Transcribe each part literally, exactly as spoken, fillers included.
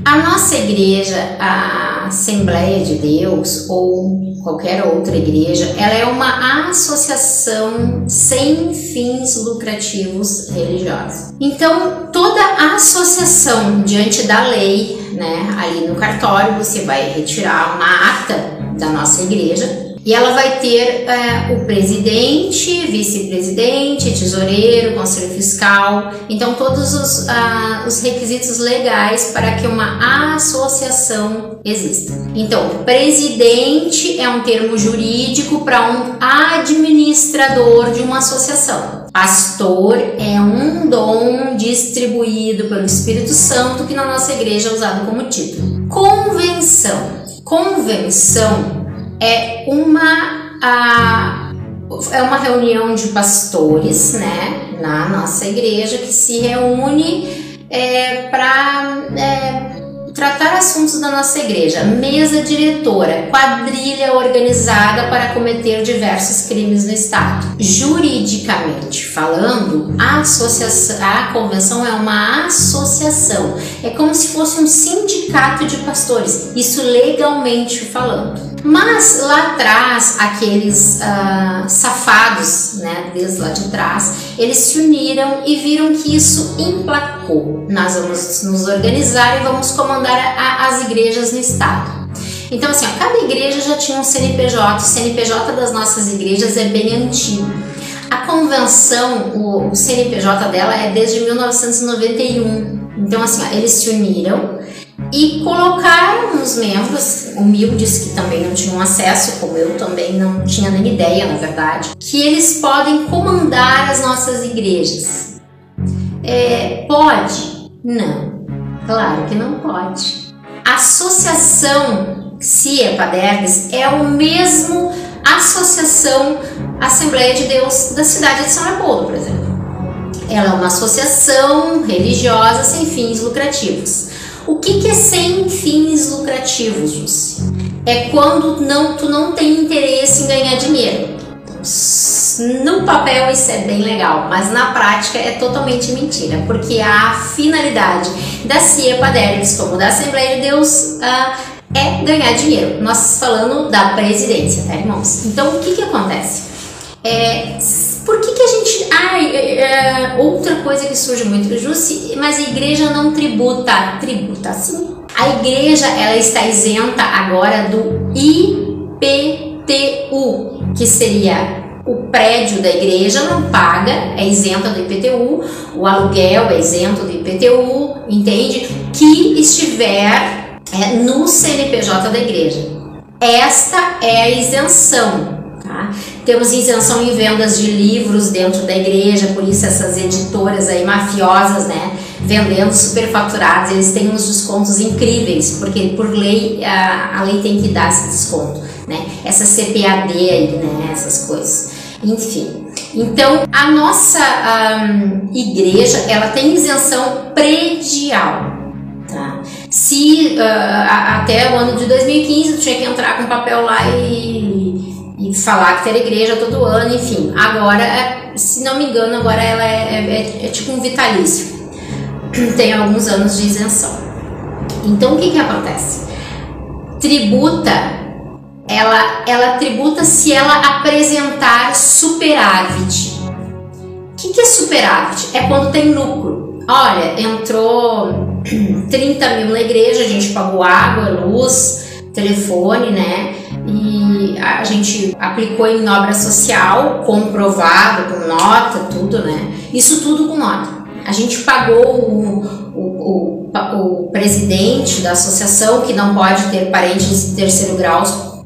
A nossa igreja, a Assembleia de Deus ou qualquer outra igreja, ela é uma associação sem fins lucrativos religiosos. Então, toda associação diante da lei, né, ali no cartório você vai retirar uma ata da nossa igreja e ela vai ter é, o presidente, vice-presidente, tesoureiro, conselho fiscal, então todos os, ah, os requisitos legais para que uma associação exista. Então, presidente é um termo jurídico para um administrador de uma associação. Pastor é um dom distribuído pelo Espírito Santo que na nossa igreja é usado como título. Convenção. Convenção é uma, a, é uma reunião de pastores, né, na nossa igreja que se reúne é, para é, tratar assuntos da nossa igreja. Mesa diretora, quadrilha organizada para cometer diversos crimes no Estado. Juridicamente falando, a, associação, a convenção é uma associação. É como se fosse um sindicato de pastores, isso legalmente falando. Mas lá atrás, aqueles uh, safados, né, desde lá de trás, eles se uniram e viram que isso emplacou. Nós vamos nos organizar e vamos comandar a, as igrejas no estado. Então, assim, ó, cada igreja já tinha um C N P J. O C N P J das nossas igrejas é bem antigo. A convenção, o, o C N P J dela é desde mil novecentos e noventa e um. Então, assim, ó, eles se uniram e colocaram os membros humildes que também não tinham acesso, como eu também não tinha nem ideia, na verdade, que eles podem comandar as nossas igrejas. É, pode? Não, claro que não pode. A associação C I E Padergs é o mesmo associação Assembleia de Deus da cidade de São Leopoldo, por exemplo. Ela é uma associação religiosa sem fins lucrativos. O que, que é sem fins lucrativos, Jússi? É quando não, tu não tem interesse em ganhar dinheiro. No papel isso é bem legal, mas na prática é totalmente mentira, porque a finalidade da C I E Padergs, como da Assembleia de Deus, uh, é ganhar dinheiro. Nós falando da presidência, tá, irmãos? Então, o que, que acontece? É, por que, que a gente... Ah, é, é, outra coisa que surge muito, Jússi, mas a igreja não tributa. Tributa, sim. A igreja, ela está isenta agora do I P T U, que seria o prédio da igreja não paga, é isenta do I P T U, o aluguel é isento do I P T U, entende? Que estiver é, no C N P J da igreja. Esta é a isenção. Tá? Temos isenção em vendas de livros dentro da igreja, por isso essas editoras aí mafiosas, né, vendendo superfaturados, eles têm uns descontos incríveis, porque por lei a, a lei tem que dar esse desconto, né? Essa C P A D aí, né, essas coisas. Enfim, então a nossa um, igreja, ela tem isenção predial. Tá? Se uh, a, até o ano de dois mil e quinze tu tinha que entrar com papel lá e e falar que ter igreja todo ano, enfim. Agora, se não me engano, agora ela é, é, é tipo um vitalício. Tem alguns anos de isenção. Então, o que que acontece? Tributa, ela, ela tributa se ela apresentar superávit. O que que é superávit? É quando tem lucro. Olha, entrou trinta mil na igreja, a gente pagou água, luz, telefone, né? E a gente aplicou em obra social, comprovado, com nota, tudo, né? Isso tudo com nota. A gente pagou o, o, o, o presidente da associação, que não pode ter parentes de terceiro grau,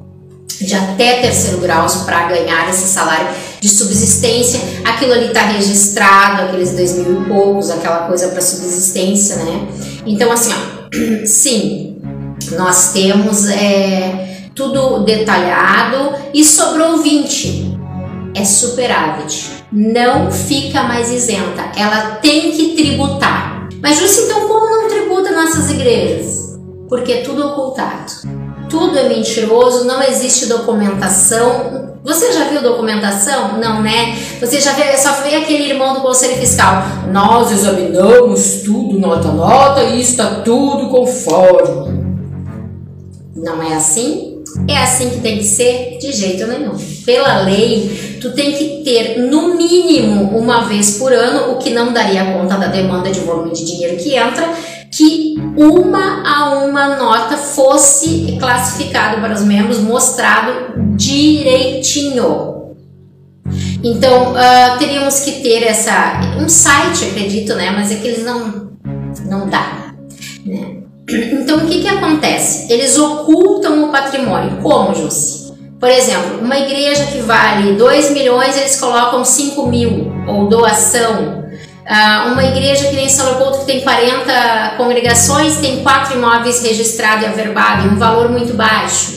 de até terceiro grau, para ganhar esse salário de subsistência. Aquilo ali está registrado, aqueles dois mil e poucos, aquela coisa para subsistência, né? Então, assim, ó, sim, nós temos... É, tudo detalhado e sobrou vinte, é superávit, não fica mais isenta, ela tem que tributar. Mas Jússi, então como não tributa nossas igrejas? Porque é tudo ocultado, tudo é mentiroso, não existe documentação. Você já viu documentação? Não, né? Você já vê, só vê aquele irmão do Conselho Fiscal. Nós examinamos tudo, nota a nota, e está tudo conforme. Não é assim? É assim que tem que ser? De jeito nenhum. Pela lei, tu tem que ter, no mínimo, uma vez por ano, o que não daria conta da demanda de volume de dinheiro que entra, que uma a uma nota fosse classificado para os membros, mostrado direitinho. Então, uh, teríamos que ter essa, um site, acredito, né? Mas é que eles não, não dá, né? Então, o que que acontece? Eles ocultam o patrimônio. Como, Jussi? Por exemplo, uma igreja que vale dois milhões, eles colocam cinco mil, ou doação. Uh, uma igreja que nem São Leopoldo, que tem quarenta congregações, tem quatro imóveis registrados e averbados, um valor muito baixo.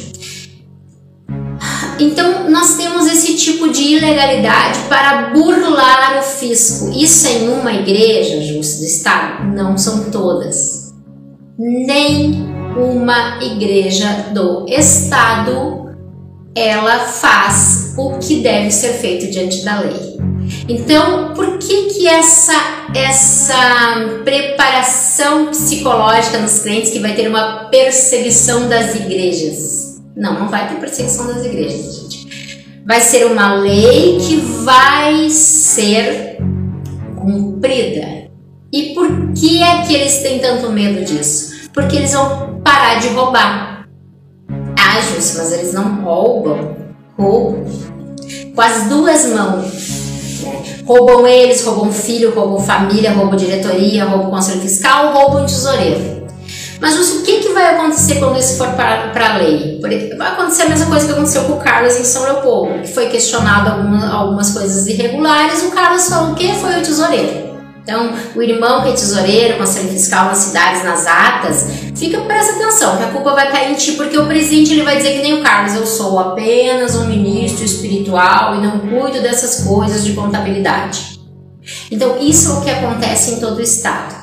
Então, nós temos esse tipo de ilegalidade para burlar o fisco. Isso em uma igreja, Jussi, do Estado? Não são todas. Nem uma igreja do Estado ela faz o que deve ser feito diante da lei. Então, por que que essa, essa preparação psicológica nos crentes que vai ter uma perseguição das igrejas? Não, não vai ter perseguição das igrejas, gente. Vai ser uma lei que vai ser cumprida. E por que é que eles têm tanto medo disso? Porque eles vão parar de roubar. Ah, Jussi, mas eles não roubam. Roubam com as duas mãos. Né? Roubam eles, roubam filho, roubam família, roubam diretoria, roubam conselho fiscal, roubam tesoureiro. Mas Jussi, o que, que vai acontecer quando isso for para a lei? Vai acontecer a mesma coisa que aconteceu com o Carlos em São Leopoldo, que foi questionado algumas, algumas coisas irregulares. O Carlos falou o que? Foi o tesoureiro. Então, o irmão que é tesoureiro, conselho fiscal nas cidades, nas atas, fica, presta atenção, que a culpa vai cair em ti, porque o presidente ele vai dizer que nem o Carlos, eu sou apenas um ministro espiritual e não cuido dessas coisas de contabilidade. Então, isso é o que acontece em todo o estado.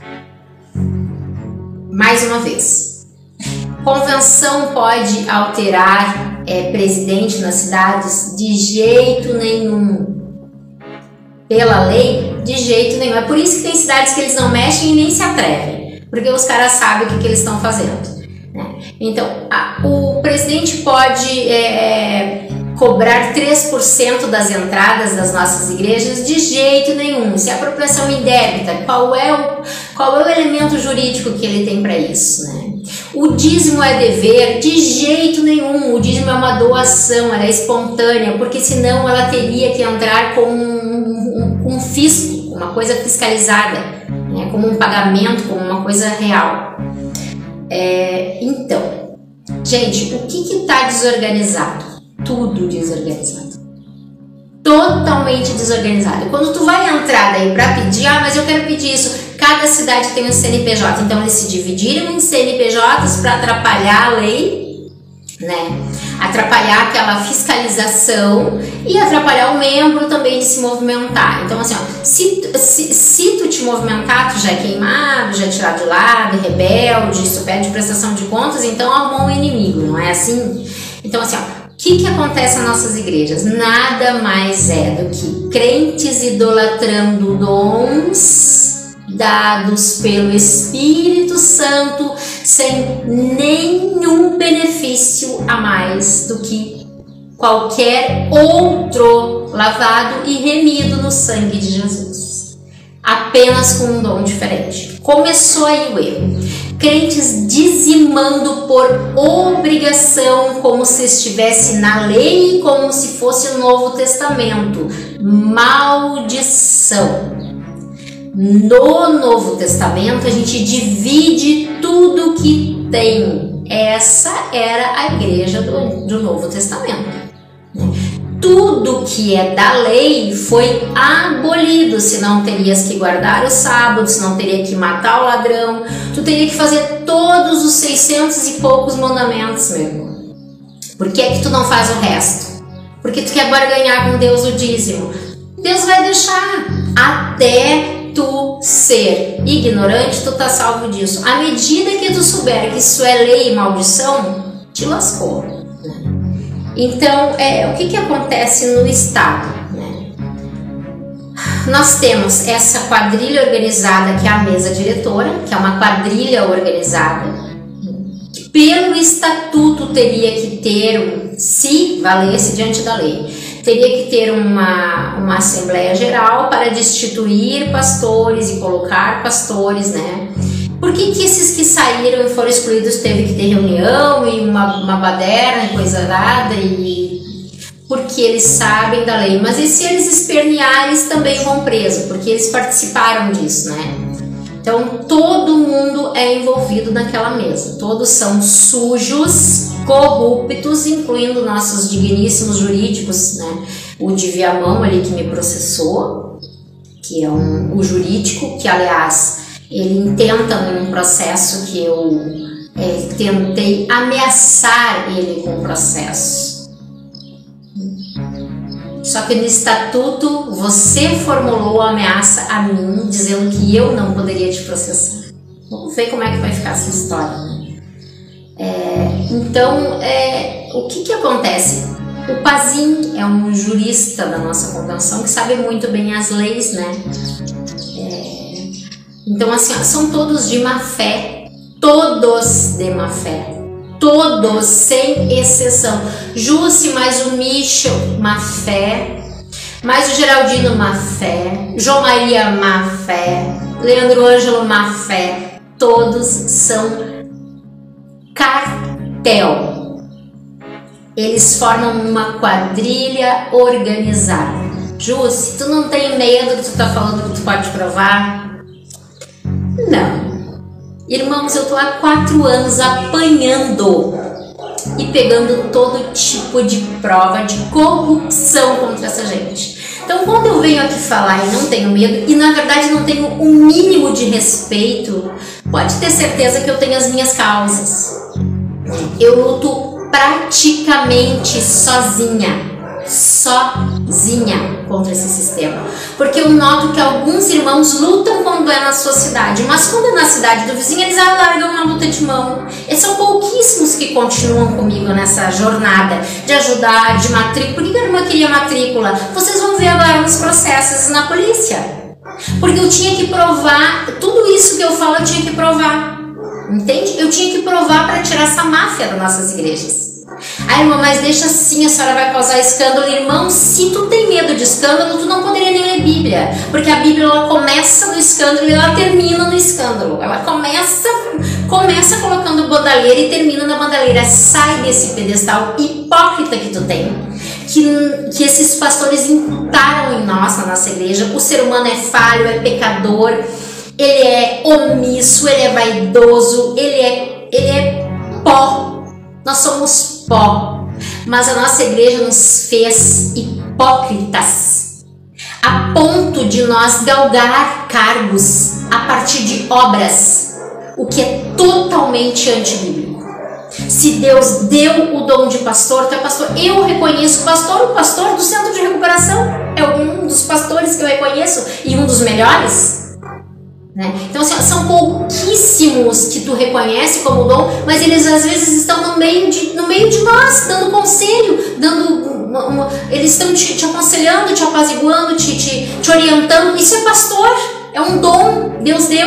Mais uma vez, convenção pode alterar é, presidente nas cidades? De jeito nenhum. Pela lei, de jeito nenhum. É por isso que tem cidades que eles não mexem e nem se atrevem, porque os caras sabem o que, que eles estão fazendo, né? Então, a, o presidente pode é, cobrar três por cento das entradas das nossas igrejas? De jeito nenhum. Se é apropriação indébita, qual é o, qual é o elemento jurídico que ele tem para isso, né? O dízimo é dever? De jeito nenhum. O dízimo é uma doação, ela é espontânea, porque senão ela teria que entrar com um, um, um fisco, uma coisa fiscalizada, né? Como um pagamento, como uma coisa real. É, então, gente, o que que está desorganizado? Tudo desorganizado. Totalmente desorganizado. Quando tu vai entrar daí para pedir, ah, mas eu quero pedir isso. Cada cidade tem um C N P J, então eles se dividiram em C N P Js para atrapalhar a lei, né? Atrapalhar aquela fiscalização e atrapalhar o membro também de se movimentar. Então, assim, ó, se, se, se tu te movimentar, tu já é queimado, já é tirado de lado, rebelde, se tu pede prestação de contas, então arrumou um inimigo, não é assim? Então, assim, ó, o que que acontece nas nossas igrejas? Nada mais é do que crentes idolatrando dons dados pelo Espírito Santo sem nenhum benefício a mais do que qualquer outro lavado e remido no sangue de Jesus. Apenas com um dom diferente. Começou aí o erro. Crentes dizimando por obrigação, como se estivesse na lei, como se fosse o Novo Testamento. Maldição. No Novo Testamento a gente divide tudo que tem. Essa era a igreja do, do Novo Testamento. Tudo que é da lei foi abolido. Se não terias que guardar o sábado, se não teria que matar o ladrão, tu teria que fazer todos os seiscentos e poucos mandamentos, meu irmão. Por que é que tu não faz o resto? Porque tu quer barganhar com Deus o dízimo. Deus vai deixar até tu ser ignorante, tu tá salvo disso. À medida que tu souber que isso é lei e maldição, te lascou, né? Então, é, o que que acontece no Estado, né? Nós temos essa quadrilha organizada, que é a mesa diretora, que é uma quadrilha organizada, que pelo estatuto teria que ter, um, se valesse diante da lei, teria que ter uma, uma Assembleia Geral para destituir pastores e colocar pastores, né? Por que que esses que saíram e foram excluídos teve que ter reunião e uma, uma baderna e coisa nada? E porque eles sabem da lei. Mas e se eles espernearem, eles também vão presos, porque eles participaram disso, né? Então todo mundo é envolvido naquela mesa. Todos são sujos, corruptos, incluindo nossos digníssimos jurídicos, né? O de Viamão ali que me processou, que é um, o jurídico, que aliás ele intenta num processo que eu é, tentei ameaçar ele com o processo. Só que no estatuto você formulou a ameaça a mim, dizendo que eu não poderia te processar. Vamos ver como é que vai ficar essa história, né? É, então, é, o que que acontece? O Pazin é um jurista da nossa convenção que sabe muito bem as leis, né? É, então, assim, ó, são todos de má fé, todos de má fé, todos, sem exceção. Jusce, mais o Michel, má fé, mais o Geraldino, má fé, João Maria, má fé, Leandro Ângelo, má fé, todos são cartel. Eles formam uma quadrilha organizada. Jusce, tu não tem medo que tu tá falando que tu pode provar? Não. Irmãos, eu tô há quatro anos apanhando e pegando todo tipo de prova de corrupção contra essa gente. Então, quando eu venho aqui falar e não tenho medo, e na verdade não tenho o um mínimo de respeito, pode ter certeza que eu tenho as minhas causas. Eu luto praticamente sozinha. sozinha contra esse sistema, porque eu noto que alguns irmãos lutam quando é na sua cidade, mas quando é na cidade do vizinho eles largam na luta de mão. E são pouquíssimos que continuam comigo nessa jornada de ajudar, de matrícula. Por que a irmã queria matrícula? Vocês vão ver agora nos processos na polícia, porque eu tinha que provar, tudo isso que eu falo eu tinha que provar, entende? Eu tinha que provar para tirar essa máfia das nossas igrejas. Ai, irmã, mas deixa assim, a senhora vai causar escândalo. Irmão, se tu tem medo de escândalo, tu não poderia nem ler Bíblia, porque a Bíblia ela começa no escândalo e ela termina no escândalo. Ela começa, começa colocando bandalheira e termina na bandalheira. Sai desse pedestal hipócrita que tu tem, que, que esses pastores imputaram em nós, na nossa igreja. O ser humano é falho, é pecador, ele é omisso, ele é vaidoso, ele é, ele é pó. Nós somos pó, mas a nossa igreja nos fez hipócritas, a ponto de nós galgar cargos a partir de obras, o que é totalmente antibíblico. Se Deus deu o dom de pastor, tu é pastor. Eu reconheço o pastor, o pastor do centro de recuperação é um dos pastores que eu reconheço e um dos melhores. Né? Então assim, são pouquíssimos que tu reconhece como dom, mas eles às vezes estão no meio de, no meio de nós, dando conselho, dando, uma, uma, eles estão te, te aconselhando, te apaziguando, te, te, te orientando. Isso é pastor, é um dom, Deus deu.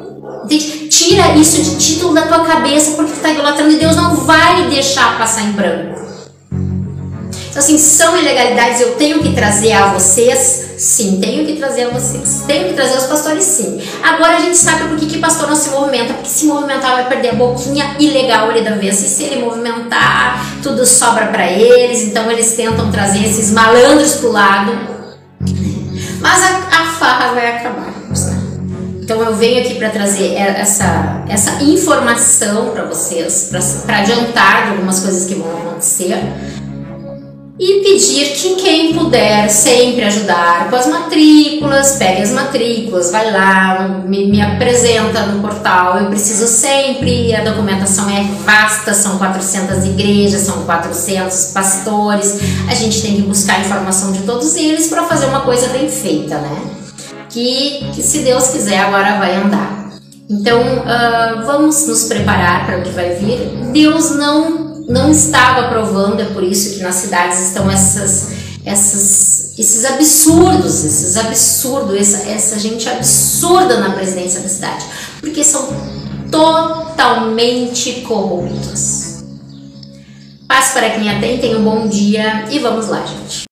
Tira isso de título da tua cabeça, porque tu está idolatrando e Deus não vai deixar passar em branco. Então assim, são ilegalidades, eu tenho que trazer a vocês. Sim, tenho que trazer a vocês. Tenho que trazer os pastores, sim. Agora a gente sabe por que que pastor não se movimenta. Porque se movimentar vai perder a boquinha ilegal ali da vez. E se ele movimentar, tudo sobra para eles. Então eles tentam trazer esses malandros pro lado. Mas a, a farra vai acabar. Então eu venho aqui para trazer essa, essa informação para vocês, para adiantar de algumas coisas que vão acontecer. E pedir que quem puder sempre ajudar com as matrículas, pegue as matrículas, vai lá, me, me apresenta no portal. Eu preciso sempre, a documentação é vasta, são quatrocentas igrejas, são quatrocentos pastores. A gente tem que buscar a informação de todos eles para fazer uma coisa bem feita, né? Que, que se Deus quiser agora vai andar. Então uh, vamos nos preparar para o que vai vir. Deus não não estava aprovando, é por isso que nas cidades estão essas, essas, esses absurdos, esses absurdos, essa, essa gente absurda na presidência da cidade, porque são totalmente corruptos. Paz para quem a tem, tenha um bom dia e vamos lá, gente.